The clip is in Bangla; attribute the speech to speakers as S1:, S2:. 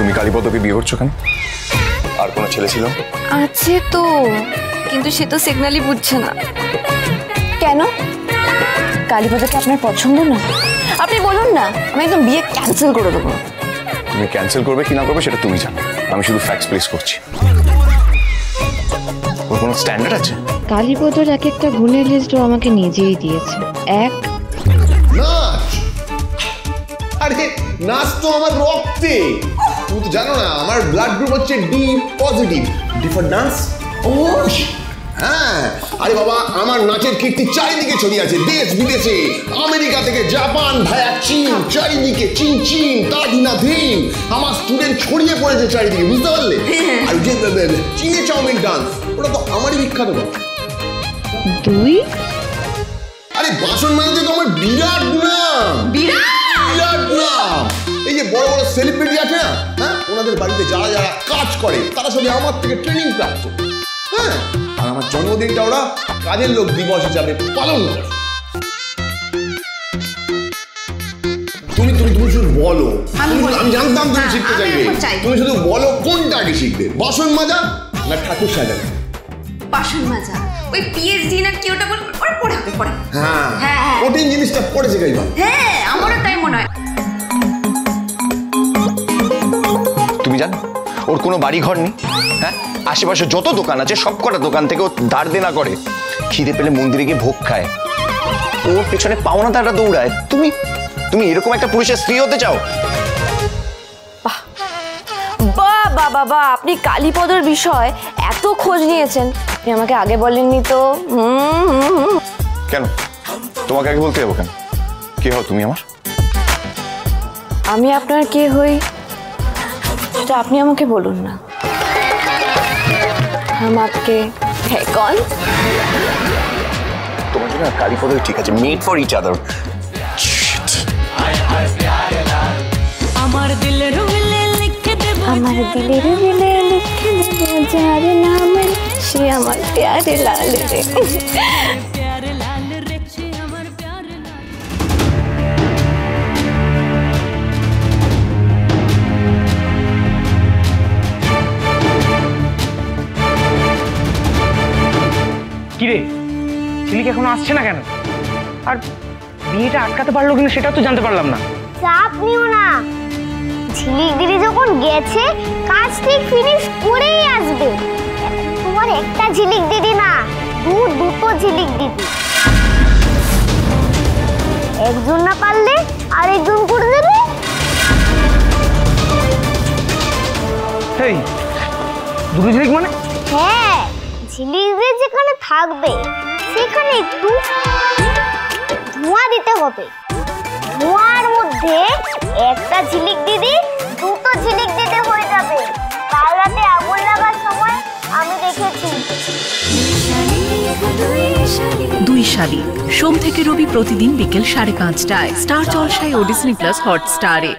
S1: তুমি কালীপদকে বিয়ে করছো কেন? আর কোনো ছেলে ছিল?
S2: আছে তো, কিন্তু সে তো সিগন্যালই বুঝছে না। কেন? কালীপদকে আপনার পছন্দ না? আপনি বলুন না, আমি একদম বিয়ে ক্যান্সেল করে দেবো।
S1: তুমি ক্যান্সেল করবে কি না করবে সেটা তুমি জানো, আমি শুধু ফ্যাক্টস প্লেস করছি। ওর কোনো স্ট্যান্ডার্ড আছে?
S3: কালীপদর এক একটা গুণের লিস্ট ও আমাকে নিজেই দিয়েছে। এক,
S4: নাচ। আরে নাচ তো আমার রক্তে, তুমি তো জানো না আমার ব্লাড গ্রুপ হচ্ছে D positive. D for dance. ও হ্যাঁ, আরে বাবা আমার নাচের কীর্তি চারিদিকে ছড়িয়ে আছে, দেশ বিদেশে, আমেরিকা থেকে জাপান ভায়া চীন, চারিদিকে চীন চীন তাদিনা ধিন আমার স্টুডেন্ট ছড়িয়ে পড়েছে চারিদিকে, বুঝতে পারলে? আর যে চীনে চাউমিন ডান্স, ওটা তো আমারই বিখ্যাত।
S3: দুই,
S4: আরে বাসন মাঝে তো আমার বিরাট নাম, বিরাট নাম। এই যে বড় বড় সেলিব্রিটি আছে না, হ্যাঁ, ওনাদের বাড়িতে যারা যারা কাজ করে তারা সবাই আমার থেকে ট্রেনিং প্রাপ্ত। হ্যাঁ, আর আমার জন্মদিনটা ওরা কাজের লোক দিবস হিসাবে পালন করে। তুমি তুমি তুমি শুধু বলো, আমি জানতাম তুমি শিখতে চাইবে। তুমি শুধু বলো কোনটা আগে শিখবে, বাসন মাজা না ঠাকুর সাজানো?
S2: বাসন মাজা, ওই পিএইচডি না কি ওটা পড়ে হবে পড়ে।
S4: হ্যাঁ হ্যাঁ, কঠিন জিনিসটা পড়েছে গাইবা।
S2: হ্যাঁ, আমারও তাই মনে হয়।
S1: তুমি জানো ওর কোনো বাড়ি ঘর নেই? হ্যাঁ, আশেপাশে যত দোকান আছে সব কটা দোকান থেকে ও ধার দেনা করে, খিদে পেলে মন্দিরে গিয়ে ভোগ খায়, ওর পেছনে পাওনা তারা দৌড়ায়। তুমি তুমি এরকম একটা পুরুষের স্ত্রী হতে চাও?
S2: বাহ বাবা, আপনি কালীপদর বিষয় এত খোঁজ নিয়েছেন, আপনি আমাকে আগে বলেননি তো।
S1: কেন তোমাকে আগে বলতে যাবো কেন? কে হও তুমি আমার?
S2: আমি আপনার কে হই সেটা আপনি আমাকে বলুন না। हम आपके है कौन?
S1: তোমার জন্য কালীপদই ঠিক আছে, মেড ফর ইচ আদার।
S5: আমার দিলের বিলে লিখে দেব,
S2: আমার দিলের বিলে লিখে দেব যার নাম সে আমার প্যারে লাল রে।
S5: প্যারে লাল রে, সে আমার প্যারে লাল।
S6: কিরে, ঝিলিক এখনো আসছে না কেন? আর বিয়েটা আটকাতে পারলো কিনা সেটাও তো জানতে পারলাম না।
S7: চাপ নিও না, ঝিলিক দিদি যখন গেছে কাজ ঠিক ফিনিশ করেই আসবে। তোমার একটা ঝিলিক দিদি না, দুটো ঝিলিক দিদি। একজন না পারলে আরেকজন করে দেবে।
S6: এই দুটো ঝিলিক মানে?
S7: হ্যাঁ, ঝিলিক দিদি যেখানে থাকবে সেখানে একটু ধোঁয়া দিতে হবে। ধোঁয়ার মধ্যে একটা ঝিলিক দিদি দুটো ঝিলিক দিদি হয়ে যাবে। কাল রাতে আগুন লাগার সময় আমি দেখেছি।
S8: দুই শালিক, সোম থেকে রবি প্রতিদিন বিকেল 5:30টায় স্টার জলসায় ও ডিজনি প্লাস হটস্টারে।